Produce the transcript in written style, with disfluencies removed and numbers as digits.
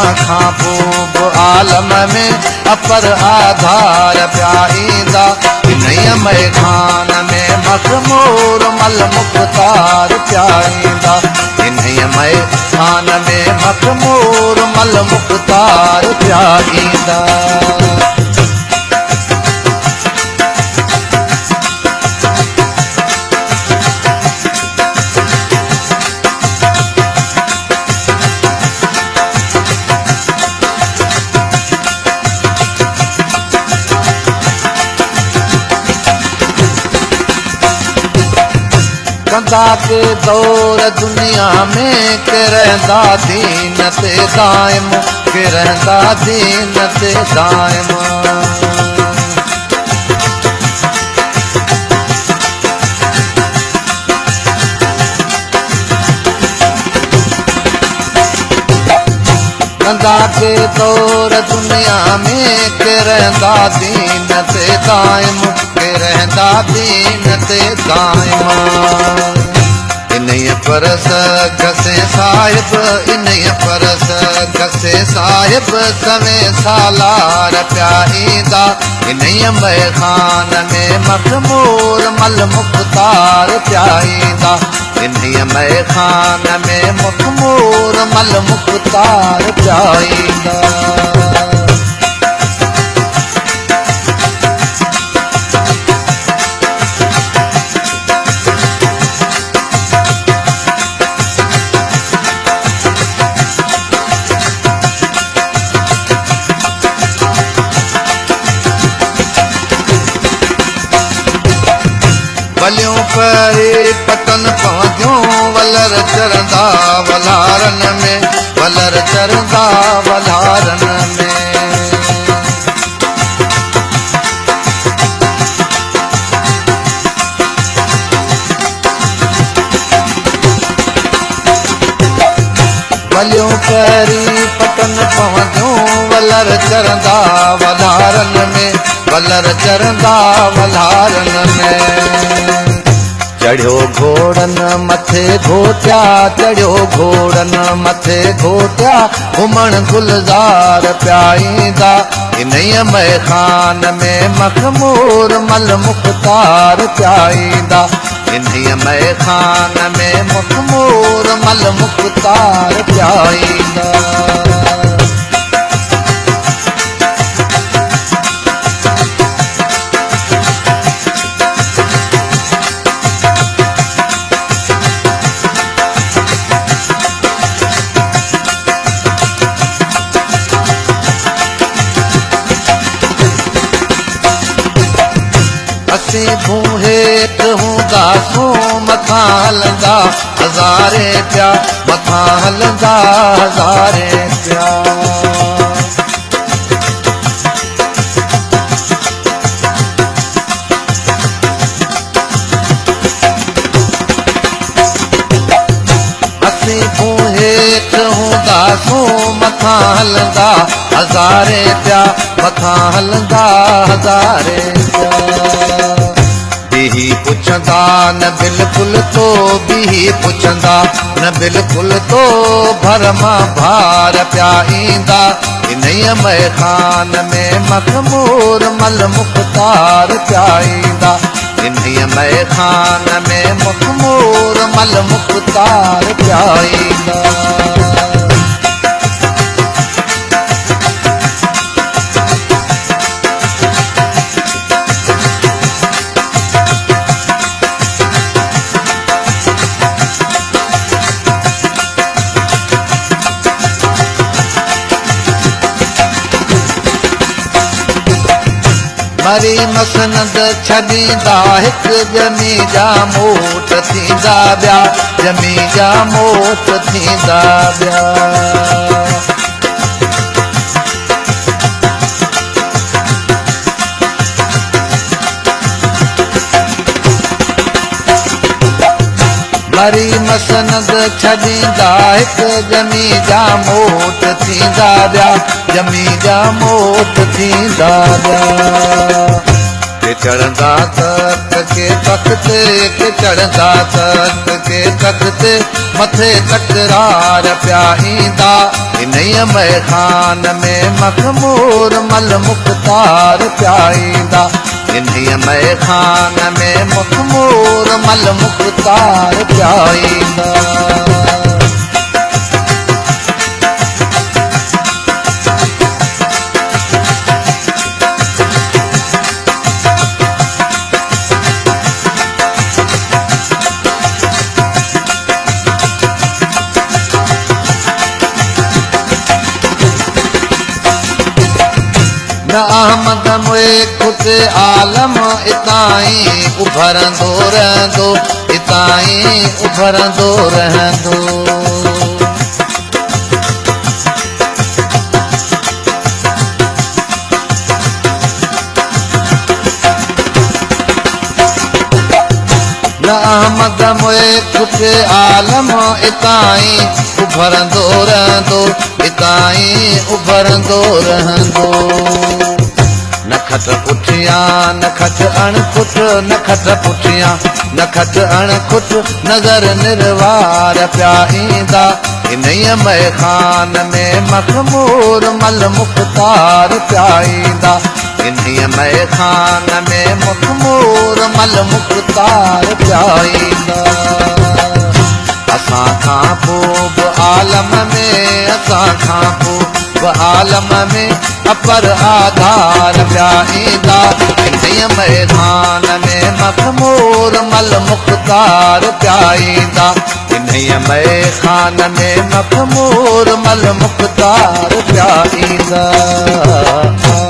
खां पोइ बि आलम में अपर आधार पिया ईंदा इन्हीअ मैखान में मखमूर मल मुख़्तार पिया ईंदा इन्हीअ मैखान में मखमूर मल मुख़्तार पिया ईंदा कंदा के दौर दुनिया में के रहंदा दीन ते दाइम के रहंदा दीन ते दाइम कंदा के दौर दुनिया में के रहंदा दीन ते दाइम के रहंदा दीन ते दाइम इन्हीअ परस घसे साहिब इन्हीअ परस घसे साहिब सवे सालार पिया ईंदा इन्हीअ मैखान में मखमूर मल मुख़्तार पिया ईंदा इन्हीअ मैखान में मखमूर मल मुख़्तार पिया ईंदा भलियूं परे पतन पहुंदियूं वलर चरंदा वलारन में वलर चरंदा वलारन में भलियूं परी पतन पहुंदियूं वलर चरंदा वलारन में वलर चरंदा वलारन में चढ़ियो घोड़न मथे घोटिया चढ़ियो घोड़न मथे घोटिया घुमण गुलज़ार पिया ईंदा इन्हीअ मैखान में मखमूर मल मुख़्तार पिया ईंदा इन्हीअ मैखान में मखमूर मल मुख़्तार पिया ईंदा हेठि हूंदासूं मथां हलंदा हज़ारे पिया मथां हलंदा हज़ारे पिया असीं हेठि हूंदासूं मथां हलंदा हज़ारे पिया मथां हलंदा हज़ारे पिया बिही पुछंदा न बिल्कुल तो बिही पुछंदा न बिल्कुल तो भर मां भार पिया ईंदा इन्हीअ मैखान में मखमूर मल मुख़्तार पिया ईंदा इन्हीअ मैखान में मखमूर मल मुख़्तार पिया ईंदा मरी मसनद छॾींदा हिकु ॼमी जा मोट थींदा ॿिया ॼमी जा मोट थींदा ॿिया मरी मसनद छॾींदा हिकु ॼमी जा मोट थींदा ॿिया ॼमी जा मोट थींदा ॿिया चढ़ंदा तख़्त के तख़्त ते के चढ़ंदा तख्त के तख्त ते मथे तकरार पिया ईंदा इन्हीअ मैखान में मखमूर मल मुख़्तार पिया ईंदा इन्हीअ मैखान में मखमूर मल मुख़्तार पिया ईंदा न अहमद मुए खुद आलम इताई उभरंदो रहंदो इताई उभरंदो रहंदो न अहमद मुए खुद आलम इताई उभरंदो रहंदो इताई उभरंदो रहंदो नखत पुठिया नखत अणखुट नखत पुठिया नखत अणखुट नज़र निर्वार पिया ईंदा इन्हीअ मैखान में मखमूर मल मुख़्तार पिया ईंदा इन्हीअ मैखान में मखमूर मल मुख़्तार पिया ईंदा असां खां पोइ बि आलम में असां खां पोइ बि आलम में अपर आधार पिया ईंदा इन्हीअ मैदान में मखमूर मल मुख़्तार पिया ईंदा इन्हीअ मैखान में मखमूर मल मुख़्तार पिया ईंदा